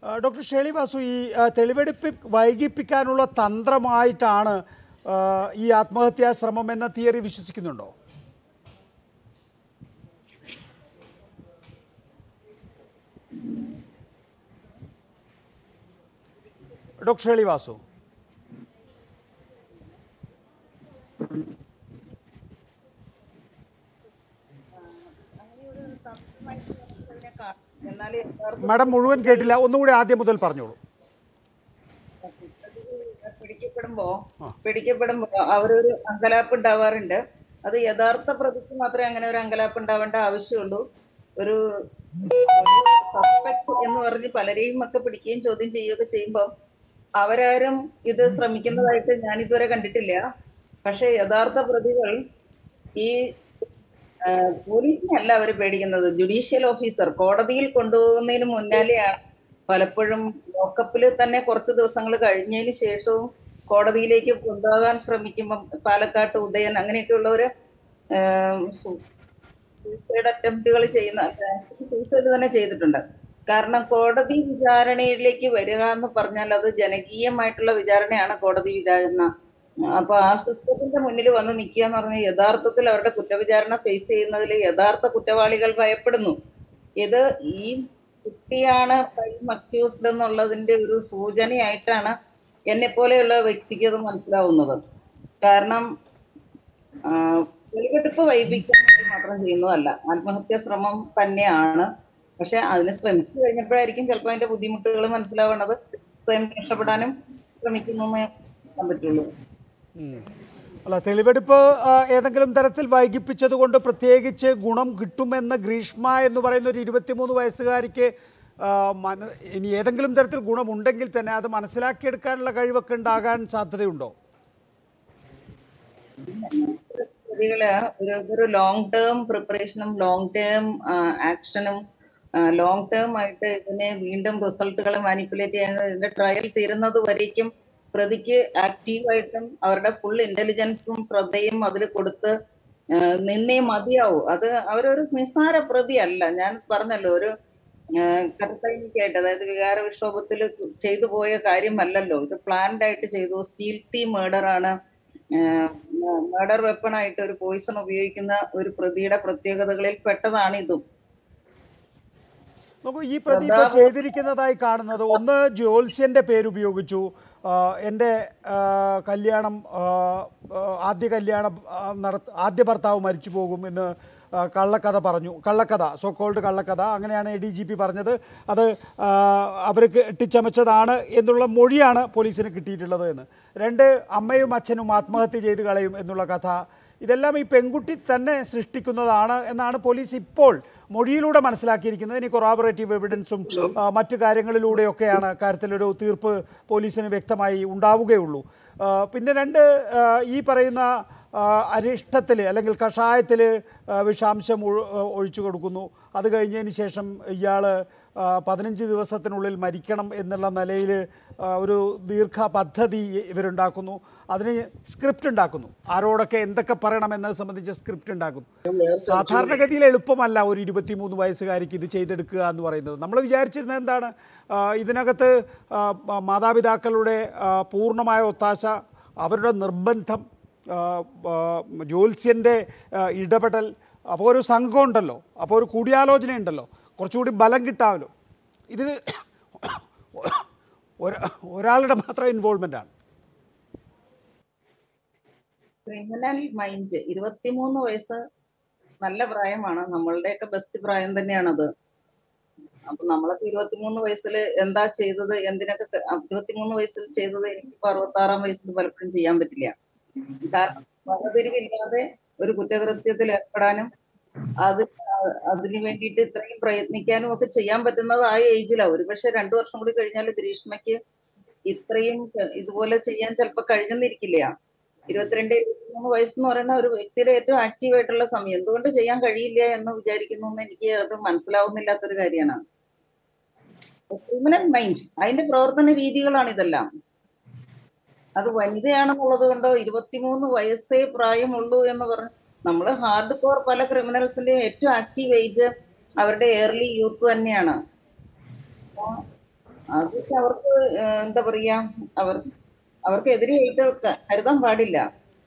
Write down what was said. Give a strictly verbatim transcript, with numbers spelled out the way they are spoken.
Doctor Sheli Vasu, ഈ തെളിവെടുപ്പ് വൈകിപ്പിക്കാനുള്ള തന്ത്രമായിട്ടാണ് ഈ ആത്മഹത്യാ ശ്രമം എന്ന തിയറി വിശ്വസിക്കുന്നുണ്ടോ? ഡോക്ടർ ഷേളി വാസു, മാഡം മുഴുവൻ കേട്ടില്ല, ഒന്നുകൂടി ആദ്യം മുതൽ പറഞ്ഞോളൂ. പിടിക്കപ്പെടുമ്പോ പിടിക്കപ്പെടുമ്പോ അവരൊരു അങ്കലാപ്പ് ഉണ്ടാവാറുണ്ട്. അത് യഥാർത്ഥ പ്രതിക്ക് മാത്രമേ അങ്ങനെ ഒരു അങ്കലാപ്പ് ഉണ്ടാവേണ്ട ആവശ്യമുള്ളൂ. ഒരു സസ്പെക്ട് എന്ന് പറഞ്ഞ് പലരെയും ഒക്കെ പിടിക്കുകയും ചോദ്യം ചെയ്യുകയൊക്കെ ചെയ്യുമ്പോൾ അവരാരും ഇത് ശ്രമിക്കുന്നതായിട്ട് ഞാൻ ഇതുവരെ കണ്ടിട്ടില്ല. പക്ഷെ യഥാർത്ഥ പ്രതികൾ ഈ പോലീസിനെയല്ല അവർ പേടിക്കുന്നത്, ജുഡീഷ്യൽ ഓഫീസർ കോടതിയിൽ കൊണ്ടുപോകുന്നതിന് മുന്നാലെയാണ് പലപ്പോഴും ലോക്കപ്പിൽ തന്നെ കുറച്ച് ദിവസങ്ങൾ കഴിഞ്ഞതിന് ശേഷവും കോടതിയിലേക്ക് കൊണ്ടുപോകാൻ ശ്രമിക്കുമ്പം പാലക്കാട്ട് ഉദയൻ അങ്ങനെയൊക്കെയുള്ളവര് സൂസൈഡ് അറ്റംപ്റ്റുകൾ ചെയ്യുന്ന സൂസൈഡ് തന്നെ ചെയ്തിട്ടുണ്ട്. കാരണം കോടതി വിചാരണയിലേക്ക് വരിക എന്ന് പറഞ്ഞാൽ അത് ജനകീയമായിട്ടുള്ള വിചാരണയാണ് കോടതി വിചാരണ. അപ്പൊ ആ സിസ്റ്റത്തിന്റെ മുന്നിൽ വന്ന് നിൽക്കുക എന്ന് പറഞ്ഞാൽ യഥാർത്ഥത്തിൽ അവരുടെ കുറ്റവിചാരണ ഫേസ് ചെയ്യുന്നതിൽ യഥാർത്ഥ കുറ്റവാളികൾ ഭയപ്പെടുന്നു. ഇത് ഈ കുട്ടിയാണ് പ്രൈം അക്യൂസ്ഡ് എന്നുള്ളതിന്റെ ഒരു സൂചനയായിട്ടാണ് എന്നെ പോലെയുള്ള വ്യക്തിക്ക് അത് മനസ്സിലാവുന്നത്. കാരണം തെളിവെടുപ്പ് വൈകിപ്പിക്കാൻ മാത്രം ചെയ്യുന്നതല്ല, ആത്മഹത്യാ ശ്രമം തന്നെയാണ്. പക്ഷെ അതിന് ശ്രമിച്ചു കഴിഞ്ഞപ്പോഴായിരിക്കും ചിലപ്പോൾ അതിന്റെ ബുദ്ധിമുട്ടുകൾ മനസ്സിലാവുന്നത്. സ്വയം രക്ഷപ്പെടാനും ശ്രമിക്കുന്നു പറയാൻ പറ്റുള്ളൂ. അല്ല, തെളിവെടുപ്പ് ഏതെങ്കിലും തരത്തിൽ വൈകിപ്പിച്ചത് കൊണ്ട് പ്രത്യേകിച്ച് ഗുണം കിട്ടുമെന്ന് ഗ്രീഷ്മ എന്ന് പറയുന്ന ഒരു ഇരുപത്തിമൂന്ന് വയസ്സുകാരിക്ക് മന ഇനി ഏതെങ്കിലും തരത്തിൽ ഗുണമുണ്ടെങ്കിൽ തന്നെ അത് മനസ്സിലാക്കിയെടുക്കാനുള്ള കഴിവൊക്കെ ഉണ്ടാകാൻ സാധ്യതയുണ്ടോ? പ്രതികള് ഒരു ഒരു ലോങ് ടേം പ്രിപ്പറേഷനും ലോങ് ടേം ആക്ഷനും ലോങ് ടേം ആയിട്ട് ഇതിനെ വീണ്ടും റിസൾട്ടുകൾ മാനിപ്പുലേറ്റ് ചെയ്യുന്നത് ഇതിന്റെ ട്രയൽ തീരുന്നത് വരേക്കും പ്രതിക്ക് ആക്റ്റീവായിട്ടും അവരുടെ ഫുൾ ഇന്റലിജൻസും ശ്രദ്ധയും അതിൽ കൊടുത്ത് നിന്നേ മതിയാവൂ. അത് അവരൊരു നിസ്സാര പ്രതി അല്ല. ഞാൻ പറഞ്ഞല്ലോ, ഒരു കഥയിലേക്കായിട്ട് അതായത് വികാര വിക്ഷോഭത്തിൽ ചെയ്തു പോയ കാര്യമല്ലല്ലോ. ഇത് പ്ലാൻഡ് ആയിട്ട് ചെയ്തു. സ്റ്റീൽത്തി മേർഡർ ആണ്. മേർഡർ വെപ്പണായിട്ട് ഒരു പോയിസൺ ഉപയോഗിക്കുന്ന ഒരു പ്രതിയുടെ പ്രത്യേകതകളിൽ പെട്ടതാണ് ഇതും. നോക്കൂ, ഈ പ്രതി ഇപ്പോൾ ചെയ്തിരിക്കുന്നതായി കാണുന്നത്, ഒന്ന് ജ്യോത്സ്യൻ്റെ പേരുപയോഗിച്ചു. എൻ്റെ കല്യാണം ആദ്യ കല്യാണം നട ആദ്യ ഭർത്താവ് മരിച്ചു പോകും എന്ന് കള്ളക്കഥ പറഞ്ഞു. കള്ളക്കഥ, സോ കോൾഡ് കള്ളക്കഥ, അങ്ങനെയാണ് എ ഡി ജി പി പറഞ്ഞത്. അത് അവർ കെട്ടിച്ചമച്ചതാണ് എന്നുള്ള മൊഴിയാണ് പോലീസിന് കിട്ടിയിട്ടുള്ളത് എന്ന്. രണ്ട്, അമ്മയും അച്ഛനും ആത്മഹത്യ ചെയ്ത് കളയും എന്നുള്ള കഥ. ഇതെല്ലാം ഈ പെൺകുട്ടി തന്നെ സൃഷ്ടിക്കുന്നതാണ് എന്നാണ് പോലീസ് ഇപ്പോൾ മൊഴിയിലൂടെ മനസ്സിലാക്കിയിരിക്കുന്നത്. ഇനി കൊറാബറേറ്റീവ് എവിഡൻസും മറ്റു കാര്യങ്ങളിലൂടെയൊക്കെയാണ് കാര്യത്തിലൊരു തീർപ്പ് പോലീസിന് വ്യക്തമായി ഉണ്ടാവുകയുള്ളൂ. പിന്നെ രണ്ട്, ഈ പറയുന്ന അരിഷ്ടത്തിൽ അല്ലെങ്കിൽ കഷായത്തിൽ വിഷാംശം ഒഴിച്ചു കൊടുക്കുന്നു. അത് കഴിഞ്ഞതിന് ശേഷം ഇയാൾ പതിനഞ്ച് ദിവസത്തിനുള്ളിൽ മരിക്കണം എന്നുള്ള നിലയിൽ ഒരു ദീർഘ പദ്ധതി ഇവരുണ്ടാക്കുന്നു. അതിന് സ്ക്രിപ്റ്റ് ഉണ്ടാക്കുന്നു, ആരോടൊക്കെ എന്തൊക്കെ പറയണമെന്നത് സംബന്ധിച്ച് സ്ക്രിപ്റ്റ് ഉണ്ടാക്കുന്നു. സാധാരണഗതിയിൽ എളുപ്പമല്ല ഒരു ഇരുപത്തിമൂന്ന് വയസ്സുകാരിക്ക് ഇത് ചെയ്തെടുക്കുക എന്ന് പറയുന്നത്. നമ്മൾ വിചാരിച്ചിരുന്നത് എന്താണ്, ഇതിനകത്ത് മാതാപിതാക്കളുടെ പൂർണ്ണമായ ഒത്താശ, അവരുടെ നിർബന്ധം, ജ്യോത്സ്യൻ്റെ ഇടപെടൽ, അപ്പോൾ ഒരു സംഘം ഉണ്ടല്ലോ, അപ്പോൾ ഒരു കൂടിയാലോചന ഉണ്ടല്ലോ, കുറച്ചുകൂടി ബലം കിട്ടാമല്ലോ. ഇതിന് ഒരാളുടെ മാത്രം ഇൻവോൾവ്മെൻ്റ് ആണ്. ക്രിമിനൽ മൈൻഡ്, ഇരുപത്തിമൂന്ന് വയസ്സ് നല്ല പ്രായമാണ്, നമ്മളുടെയൊക്കെ ബെസ്റ്റ് പ്രായം തന്നെയാണത്. അപ്പൊ നമ്മളൊക്കെ ഇരുപത്തിമൂന്ന് വയസ്സിൽ എന്താ ചെയ്തത്, എന്തിനൊക്കെ ഇരുപത്തിമൂന്ന് വയസ്സിൽ ചെയ്തത് എനിക്കിപ്പോ അറുപത്തി ആറാം വയസ്സിൽ പലപ്പോഴും ചെയ്യാൻ പറ്റില്ല. കാരണം വകതിരിവില്ലാതെ ഒരു കുറ്റകൃത്യത്തിൽ ഏർപ്പെടാനും അത് അതിനു വേണ്ടിയിട്ട് ഇത്രയും പ്രയത്നിക്കാനും ഒക്കെ ചെയ്യാൻ പറ്റുന്നത് ആ ഏജിലാണ്. ഒരു പക്ഷെ രണ്ടു വർഷം കൂടി കഴിഞ്ഞാൽ ഗ്രീഷ്മയ്ക്ക് ഇത്രയും ഇതുപോലെ ചെയ്യാൻ ചിലപ്പോൾ കഴിഞ്ഞെന്നിരിക്കില്ല. ഇരുപത്തിരണ്ട് ഇരുപത്തിമൂന്ന് വയസ്സെന്ന് പറയുന്ന ഒരു വ്യക്തിയുടെ ഏറ്റവും ആക്റ്റീവ് ആയിട്ടുള്ള സമയം. എന്തുകൊണ്ട് ചെയ്യാൻ കഴിയില്ല എന്ന് വിചാരിക്കുന്നു എന്ന് എനിക്ക് അത് മനസ്സിലാവുന്നില്ലാത്തൊരു കാര്യമാണ്. ക്രിമിനൽ മൈൻഡ്, അതിന്റെ പ്രവർത്തന രീതികളാണ് ഇതെല്ലാം. അത് വനിതയാണെന്നുള്ളത് കൊണ്ടോ ഇരുപത്തിമൂന്ന് വയസ്സേ പ്രായമുള്ളൂ എന്ന് പറഞ്ഞ് നമ്മൾ ഹാർഡ് കോർ പല ക്രിമിനൽസിന്റെയും ഏറ്റവും ആക്റ്റീവ് ഏജ് അവരുടെ ഏർലി യൂത്ത് തന്നെയാണ്. അതൊക്കെ അവർക്ക് ഏഹ് എന്താ പറയാ അവർ അവർക്ക് എതിരെയായിട്ട് ക- കരുതാൻ പാടില്ല.